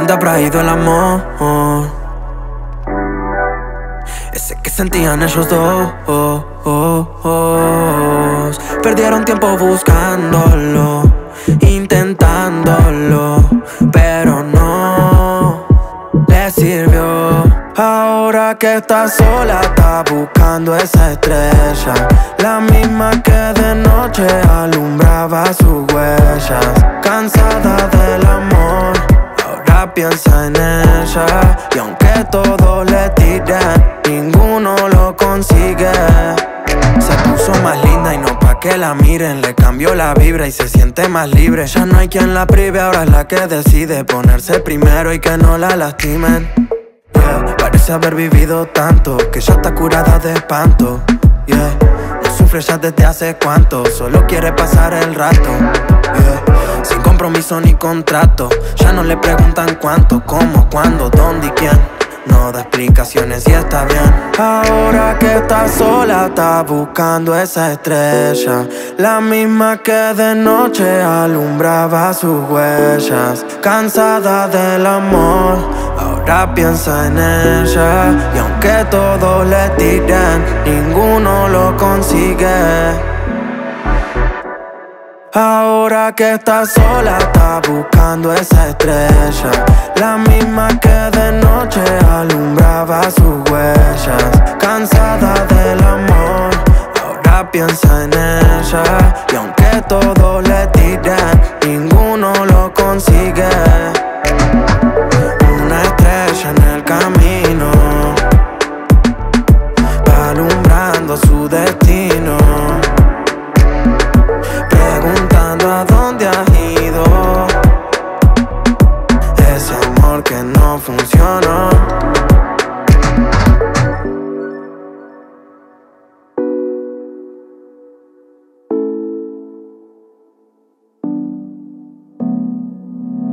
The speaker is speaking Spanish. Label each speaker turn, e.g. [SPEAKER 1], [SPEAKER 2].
[SPEAKER 1] te habrá ido el amor? Ese que sentían ellos dos. Perdieron tiempo buscándolo, intentándolo, pero no le sirvió. Ahora que está sola, está buscando esa estrella, la misma que de noche alumbraba sus huellas. Cansada del amor, ahora piensa en ella, y aunque todos le tiren, ninguno lo consigue. Se puso más linda y no pa' que la miren, le cambió la vibra y se siente más libre. Ya no hay quien la prive, ahora es la que decide ponerse primero y que no la lastimen. Parece haber vivido tanto que ya está curada de espanto. No sufre ya desde hace cuánto, solo quiere pasar el rato. Sin compromiso ni contrato, ya no le preguntan cuánto, cómo, cuándo, dónde y quién. No da explicaciones y está bien. Ahora que está sola, está buscando esa estrella, la misma que de noche alumbraba sus huellas. Cansada del amor, ahora piensa en ella, y aunque todos le tiren, ninguno lo consigue. Ahora que está sola, está buscando esa estrella, la misma que de noche alumbraba sus huellas. Cansada del amor, ahora piensa en ella, y aunque todos le tiren, ninguno lo consigue. Una estrella en el camino, va alumbrando su destino, preguntando a dónde has ido. Ese amor que no funcionó.